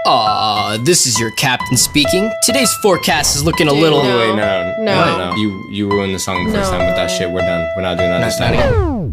This is your captain speaking. Today's forecast is looking a little... No. Wait, no. No. You ruined the song the first time with that shit. We're done. We're not doing that this time.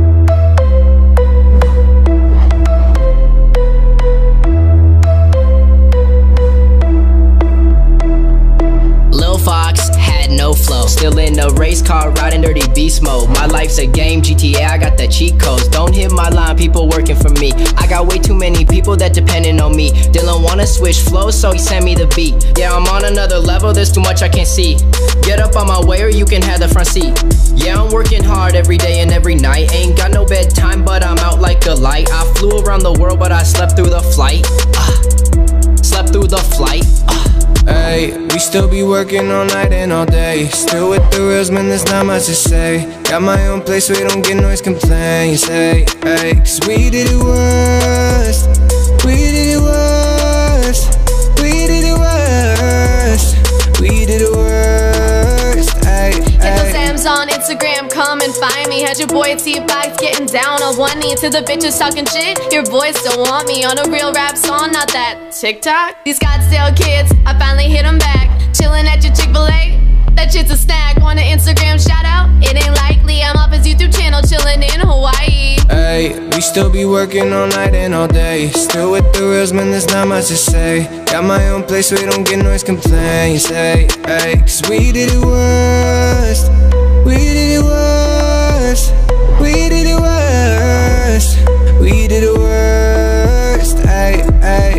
Lil Fox had no flow. Still in the race car, riding dirty beast mode. My life's a game, GTA, I got the cheat codes. Don't hit my line, people working for me. I got way too many people that depending on me. Dylan wanna switch flows, so he sent me the beat. Yeah, I'm on another level, there's too much I can't see. Get up on my way or you can have the front seat. Yeah, I'm working hard every day and every night. Ain't got no bedtime, but I'm out like a light. I flew around the world, but I slept through the flight. Slept through the flight. Ay, we still be working all night and all day. Still with the reals, man, there's not much to say. Got my own place, we don't get noise complaints. Ay, ay, cause we did it worst. We did it worst. We did it worst. We did it worst. Ay, Hit ay. those M's on Instagram, come and find me. Had your boy T-Box getting down on one knee to the bitches talking shit. Your boys still want me on a real rap song, not that TikTok. These Scottsdale kids, I finally hit them back. Chillin' at your Chick-fil-A, that shit's a snack. Want an Instagram shout out? It ain't likely. I'm off his YouTube channel, chillin' in Hawaii. Ay, we still be working all night and all day. Still with the reals, man, there's not much to say. Got my own place, we don't get noise complaints. Ay, ay, cause we did it worst. We did it worst. We did it worst. We did it worst. Ay, ay.